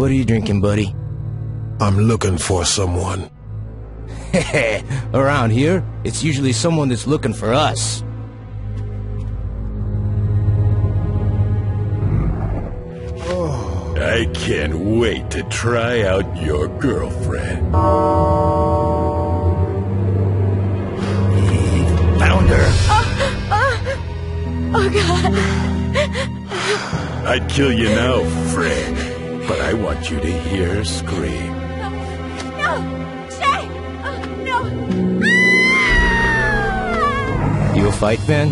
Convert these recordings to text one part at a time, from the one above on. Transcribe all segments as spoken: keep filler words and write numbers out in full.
What are you drinking, buddy? I'm looking for someone. Around here, it's usually someone that's looking for us. I can't wait to try out your girlfriend. Found her. Oh, oh, oh God. I'd kill you now, friend, but I want you to hear her scream. No! Jay! Oh, no! Ah! You a fight fan?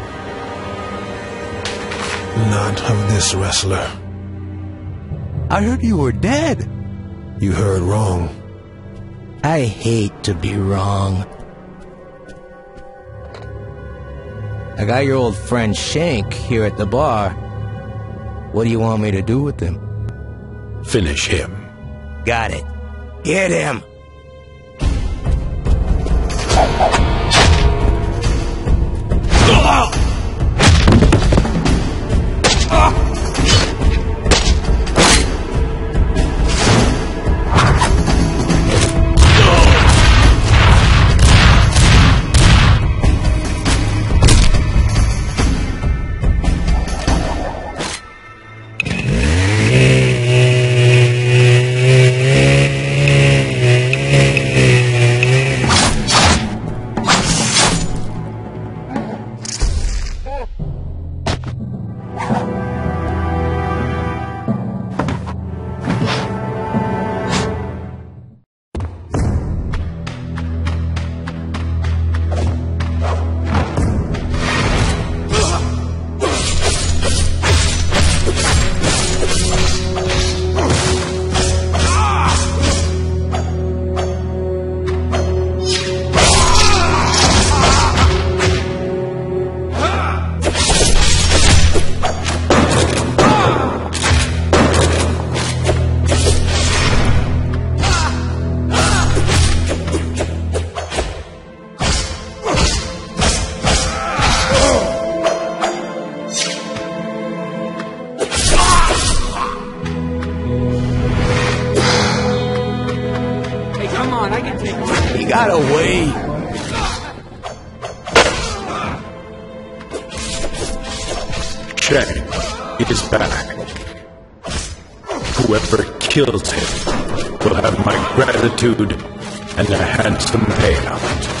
Not of this wrestler. I heard you were dead. You heard wrong. I hate to be wrong. I got your old friend Shank here at the bar. What do you want me to do with him? Finish him. Got it. Get him! He got away. Shang is back. Whoever kills him will have my gratitude and a handsome payout.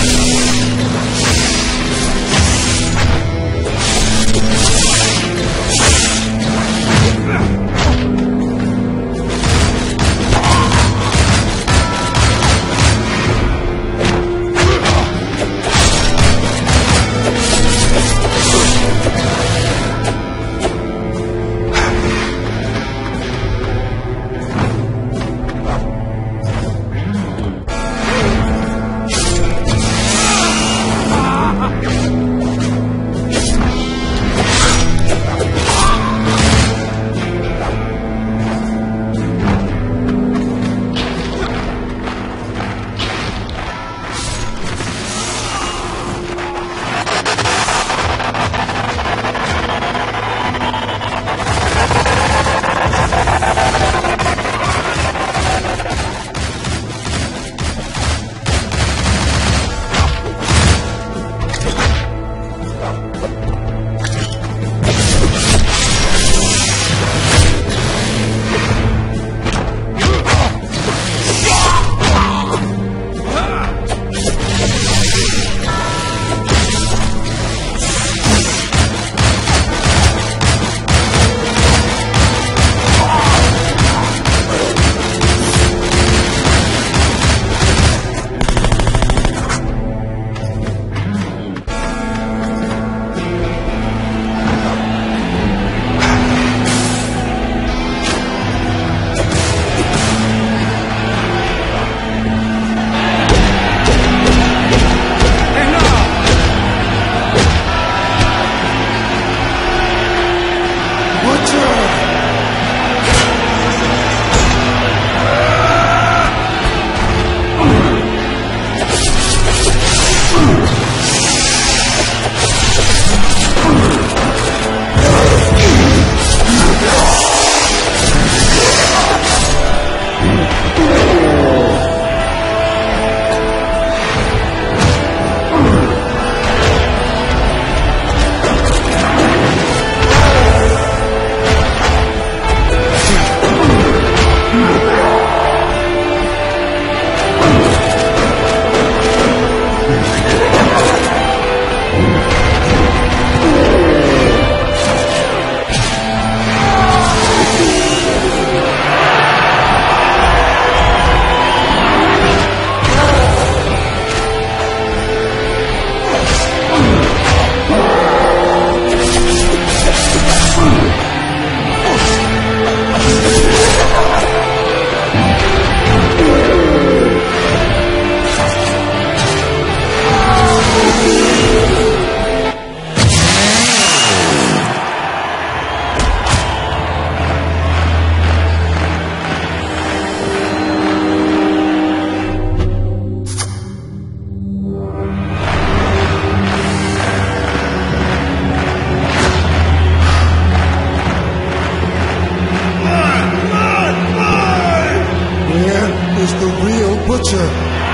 butcher.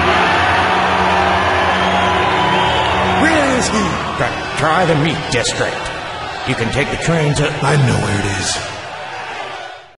Where is he? Try the meat district. You can take the train to... I know where it is.